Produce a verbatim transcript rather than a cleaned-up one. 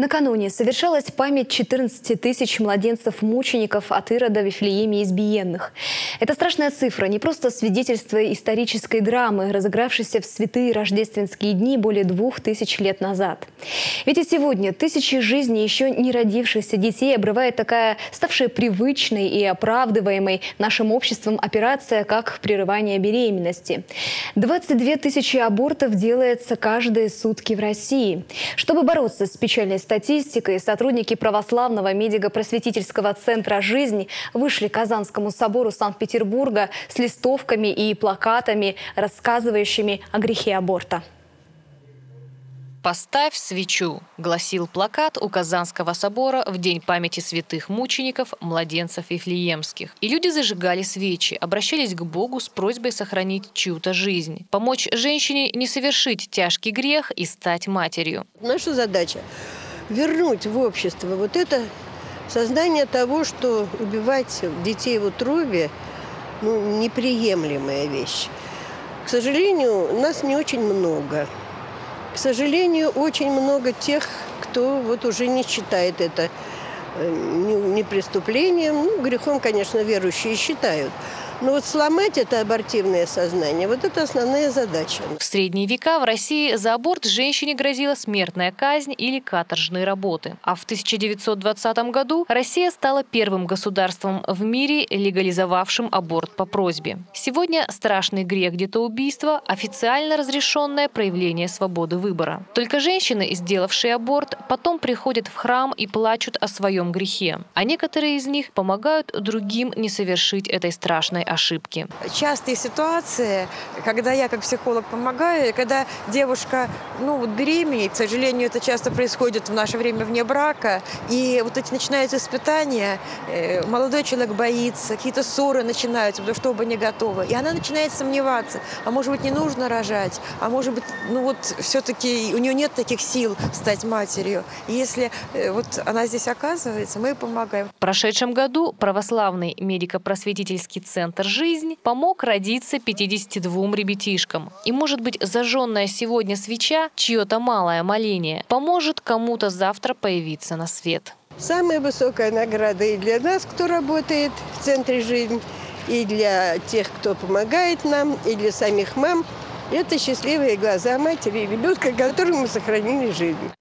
Накануне совершалась память четырнадцати тысяч младенцев-мучеников от Ирода в Вифлееме избиенных. Эта страшная цифра не просто свидетельство исторической драмы, разыгравшейся в святые рождественские дни более двух тысяч лет назад. Ведь и сегодня тысячи жизней еще не родившихся детей обрывает такая ставшая привычной и оправдываемой нашим обществом операция, как прерывание беременности. двадцать две тысячи абортов делается каждые сутки в России. Чтобы бороться с печальной статистикой, сотрудники православного медико-просветительского центра «Жизнь» вышли к Казанскому собору Санкт-Петербурга с листовками и плакатами, рассказывающими о грехе аборта. «Поставь свечу», – гласил плакат у Казанского собора в день памяти святых мучеников, младенцев Вифлеемских. И люди зажигали свечи, обращались к Богу с просьбой сохранить чью-то жизнь, помочь женщине не совершить тяжкий грех и стать матерью. Наша задача – вернуть в общество вот это сознание того, что убивать детей в утробе ну, неприемлемая вещь. К сожалению, нас не очень много. К сожалению, очень много тех, кто вот уже не считает это не преступлением. Ну, грехом, конечно, верующие считают. Но вот сломать это абортивное сознание – вот это основная задача. В средние века в России за аборт женщине грозила смертная казнь или каторжные работы. А в тысяча девятьсот двадцатом году Россия стала первым государством в мире, легализовавшим аборт по просьбе. Сегодня страшный грех детоубийства – официально разрешенное проявление свободы выбора. Только женщины, сделавшие аборт, потом приходят в храм и плачут о своем грехе. А некоторые из них помогают другим не совершить этой страшной ошибки. Частые ситуации, когда я как психолог помогаю, когда девушка ну, вот беременеет, к сожалению, это часто происходит в наше время вне брака, и вот эти начинаются испытания, молодой человек боится, какие-то ссоры начинаются, потому что оба не готовы, и она начинает сомневаться, а может быть не нужно рожать, а может быть, ну вот все-таки у нее нет таких сил стать матерью. И если вот она здесь оказывается, мы ей помогаем. В прошедшем году православный медико-просветительский центр «Жизнь» помог родиться пятидесяти двум ребятишкам. И, может быть, зажженная сегодня свеча, чье-то малое моление, поможет кому-то завтра появиться на свет. Самая высокая награда и для нас, кто работает в центре «Жизнь», и для тех, кто помогает нам, и для самих мам – это счастливые глаза матери и ребенка, которым мы сохранили жизнь.